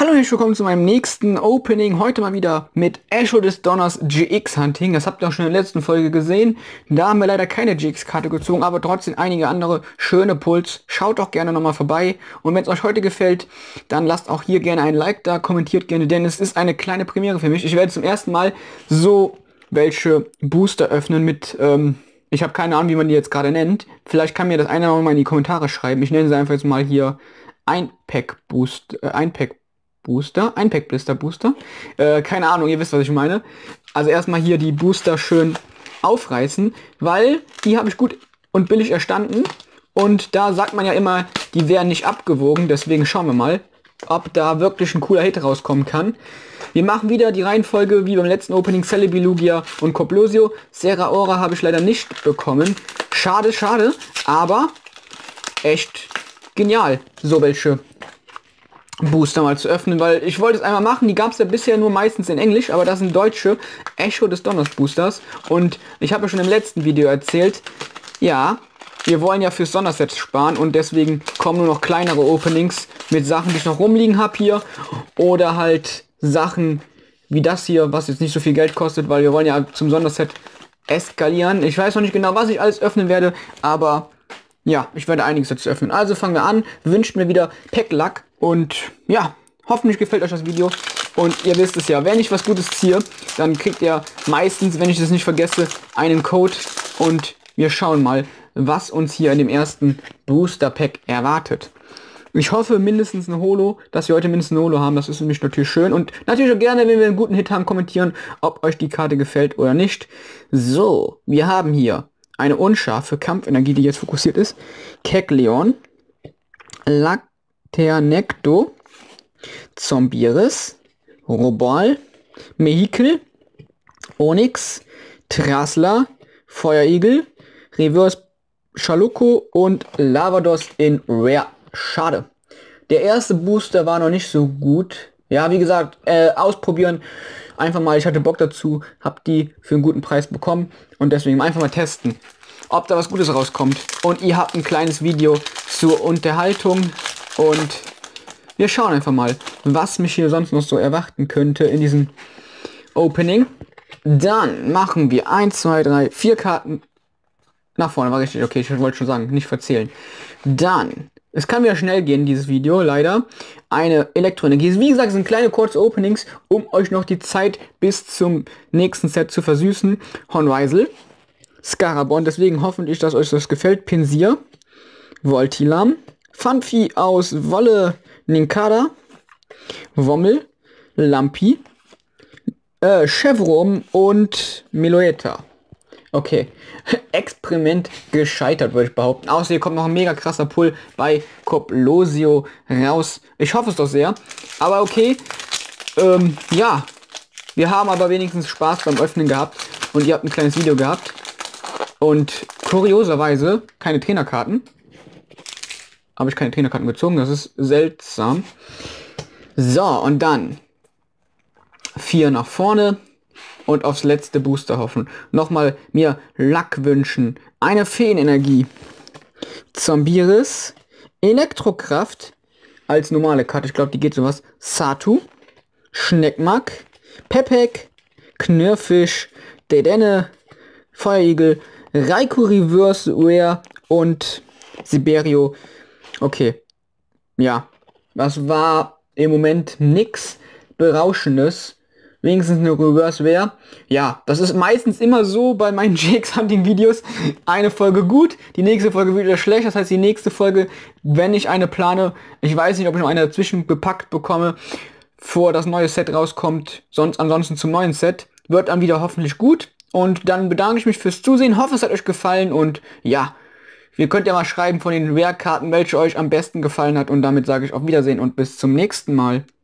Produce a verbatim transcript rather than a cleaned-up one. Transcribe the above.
Hallo und herzlich willkommen zu meinem nächsten Opening. Heute mal wieder mit Echo des Donners G X Hunting. Das habt ihr auch schon in der letzten Folge gesehen. Da haben wir leider keine G X-Karte gezogen, aber trotzdem einige andere schöne Pulls. Schaut doch gerne nochmal vorbei. Und wenn es euch heute gefällt, dann lasst auch hier gerne ein Like da, kommentiert gerne, denn es ist eine kleine Premiere für mich. Ich werde zum ersten Mal so welche Booster öffnen mit... Ähm, ich habe keine Ahnung, wie man die jetzt gerade nennt. Vielleicht kann mir das einer noch mal in die Kommentare schreiben. Ich nenne sie einfach jetzt mal hier Ein-Pack-Boost, äh, Ein-Pack Booster, ein Pack Blister Booster. Äh, keine Ahnung, ihr wisst, was ich meine. Also erstmal hier die Booster schön aufreißen, weil die habe ich gut und billig erstanden. Und da sagt man ja immer, die werden nicht abgewogen. Deswegen schauen wir mal, ob da wirklich ein cooler Hit rauskommen kann. Wir machen wieder die Reihenfolge wie beim letzten Opening: Celebi, Lugia und Coplosio. Zeraora habe ich leider nicht bekommen. Schade, schade, aber echt genial, so welche Booster mal zu öffnen, weil ich wollte es einmal machen. Die gab es ja bisher nur meistens in Englisch, aber das sind deutsche Echo des Donners Boosters. Und ich habe ja schon im letzten Video erzählt, ja, wir wollen ja fürs Sonderset sparen und deswegen kommen nur noch kleinere Openings mit Sachen, die ich noch rumliegen habe hier. Oder halt Sachen wie das hier, was jetzt nicht so viel Geld kostet, weil wir wollen ja zum Sonderset eskalieren. Ich weiß noch nicht genau, was ich alles öffnen werde, aber ja, ich werde einiges dazu öffnen. Also fangen wir an. Wünscht mir wieder Pack Luck. Und ja, hoffentlich gefällt euch das Video. Und ihr wisst es ja, wenn ich was Gutes ziehe, dann kriegt ihr meistens, wenn ich das nicht vergesse, einen Code. Und wir schauen mal, was uns hier in dem ersten Booster Pack erwartet. Ich hoffe mindestens eine Holo, dass wir heute mindestens eine Holo haben. Das ist für mich natürlich schön. Und natürlich auch gerne, wenn wir einen guten Hit haben, kommentieren, ob euch die Karte gefällt oder nicht. So, wir haben hier eine unscharfe Kampfenergie, die jetzt fokussiert ist. Kecleon, Lacternecto, Zombiris, Robal, Mehikel, Onyx, Trasla, Feuerigel, Reverse Chaluko und Lavados in Rare. Schade. Der erste Booster war noch nicht so gut. Ja, wie gesagt, äh, ausprobieren. Einfach mal, ich hatte Bock dazu, hab die für einen guten Preis bekommen und deswegen einfach mal testen, ob da was Gutes rauskommt. Und ihr habt ein kleines Video zur Unterhaltung und wir schauen einfach mal, was mich hier sonst noch so erwarten könnte in diesem Opening. Dann machen wir eins, zwei, drei, vier Karten nach vorne. War richtig, okay, ich wollte schon sagen, nicht verzählen. Dann, es kann wieder schnell gehen, dieses Video, leider. Eine Elektroenergie. Wie gesagt, sind kleine kurze Openings, um euch noch die Zeit bis zum nächsten Set zu versüßen. Hornweisel, Scarabon, deswegen hoffentlich, dass euch das gefällt. Pinsir, Voltilam, Funfi aus Wolle Ninkada, Wommel, Lampi, äh, Chevron und Meloetta. Okay, Experiment gescheitert, würde ich behaupten. Außer hier kommt noch ein mega krasser Pull bei Coplosio raus. Ich hoffe es doch sehr. Aber okay, ähm, ja. Wir haben aber wenigstens Spaß beim Öffnen gehabt. Und ihr habt ein kleines Video gehabt. Und kurioserweise keine Trainerkarten. Habe ich keine Trainerkarten gezogen, das ist seltsam. So, und dann vier nach vorne. Und aufs letzte Booster hoffen. Nochmal mir Luck wünschen. Eine Feenenergie. Zombiris. Elektrokraft. Als normale Karte. Ich glaube, die geht sowas. Satu. Schneckmack. Pepek. Knirfisch. Dedenne. Feuerigel. Raikou Reverse Rare. Und Siberio. Okay. Ja. Das war im Moment nix Berauschendes. Wenigstens eine Reverse wäre. Ja, das ist meistens immer so bei meinen G X-Hunting-Videos. Eine Folge gut, die nächste Folge wieder schlecht. Das heißt, die nächste Folge, wenn ich eine plane, ich weiß nicht, ob ich noch eine dazwischen gepackt bekomme, vor das neue Set rauskommt, sonst ansonsten zum neuen Set, wird dann wieder hoffentlich gut. Und dann bedanke ich mich fürs Zusehen, hoffe, es hat euch gefallen und ja, ihr könnt ja mal schreiben von den Rare-Karten, welche euch am besten gefallen hat. Und damit sage ich auf Wiedersehen und bis zum nächsten Mal.